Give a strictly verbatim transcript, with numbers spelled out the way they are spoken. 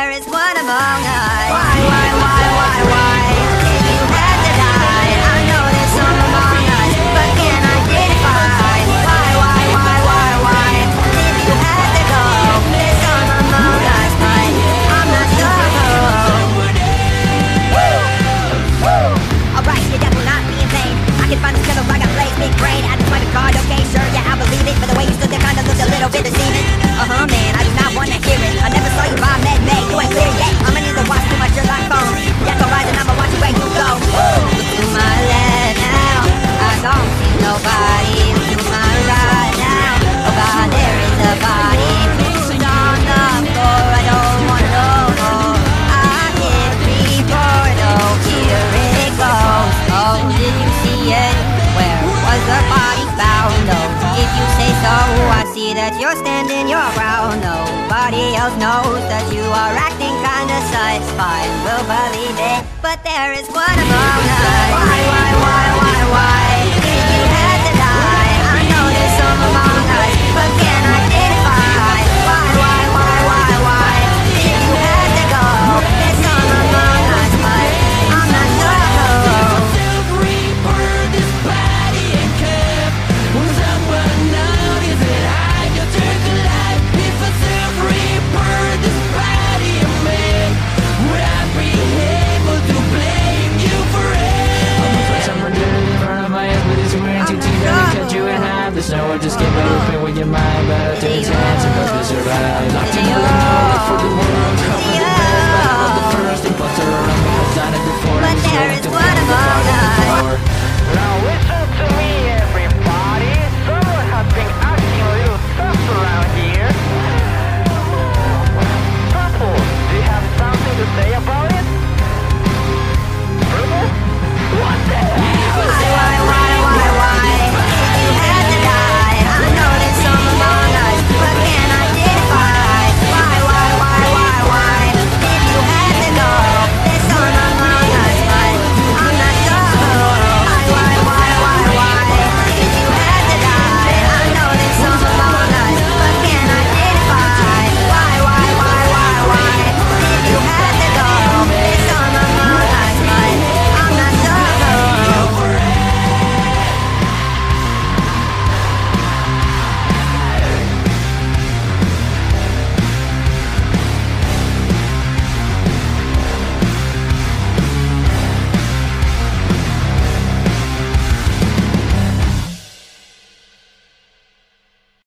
there is one among us. Why, why, why, why, why did you have to die? I know there's some among us, but can I identify? Why, why, why, why, why did you have to go? There's some among us, but I'm not sure who. Woo! Woo! Alright, your death will not be in vain. I can find this killer, I got blaze, big brain. I just find a card, okay, sure, yeah, I believe it. But the way you stood there kinda looked a little bit deceiving. Uh-huh, man, I do not wanna hear it. I never saw you by med bay, you ain't clear yet. I'ma need to watch too much your life phone. Yeah, go rise and I'ma watch you where you go. Look to my left now, I don't see nobody. Look to my right now, oh God, there is a body. Who's on the floor, I don't wanna know. I hit before, though, here it goes. Oh, did you see it? Where was the body found? Oh, if you say so, I see that you're standing your ground. Nobody else knows that you are acting kinda sus. Fine, we'll believe it, but there is one among us. Why, why, why, why, why did you have to die? I know there's some among us, but can I identify? Why, why, why, why, why did you have to go? There's some among us, but I'm not sure who. So just get right open with your mind, but I'll take a chance and hope to survive. Locked in the for the world, covered